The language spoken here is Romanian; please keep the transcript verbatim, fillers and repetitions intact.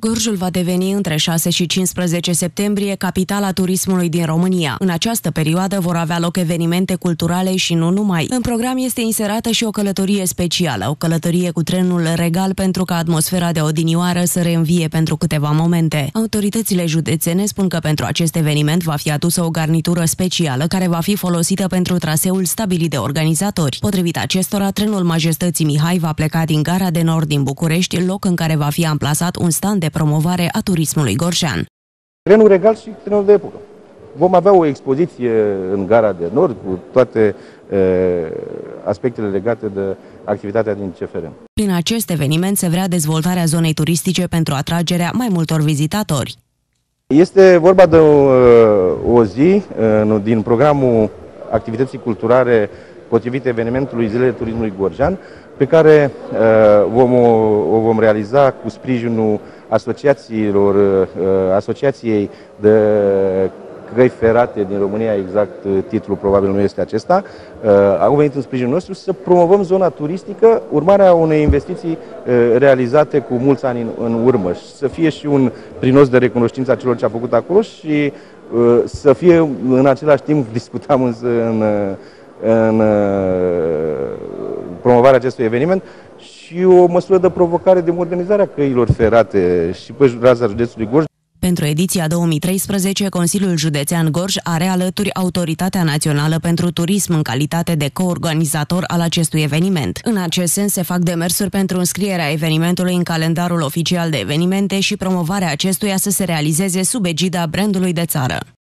Gorjul va deveni între șase și cincisprezece septembrie capitala turismului din România. În această perioadă vor avea loc evenimente culturale și nu numai. În program este inserată și o călătorie specială, o călătorie cu trenul regal pentru ca atmosfera de odinioară să reînvie pentru câteva momente. Autoritățile județene spun că pentru acest eveniment va fi adusă o garnitură specială care va fi folosită pentru traseul stabilit de organizatori. Potrivit acestora, trenul Majestății Mihai va pleca din Gara de Nord din București, loc în care va fi amplasat un stand de promovare a turismului gorjean. Trenul regal și trenul de epocă. Vom avea o expoziție în Gara de Nord cu toate e, aspectele legate de activitatea din C F R. Prin acest eveniment se vrea dezvoltarea zonei turistice pentru atragerea mai multor vizitatori. Este vorba de o, o zi din programul activității culturale potrivit evenimentului Zilele Turismului Gorjean, pe care uh, vom, o, o vom realiza cu sprijinul asociațiilor, uh, asociației de căi ferate din România, exact titlul probabil nu este acesta, uh, au venit în sprijinul nostru să promovăm zona turistică, urmarea unei investiții uh, realizate cu mulți ani în, în urmă, să fie și un prinos de recunoștință a celor ce a făcut acolo și uh, să fie în același timp, discutam în, în în promovarea acestui eveniment și o măsură de provocare de modernizare a căilor ferate și pe raza județului Gorj. Pentru ediția două mii treisprezece, Consiliul Județean Gorj are alături Autoritatea Națională pentru Turism în calitate de coorganizator al acestui eveniment. În acest sens se fac demersuri pentru înscrierea evenimentului în calendarul oficial de evenimente și promovarea acestuia să se realizeze sub egida brandului de țară.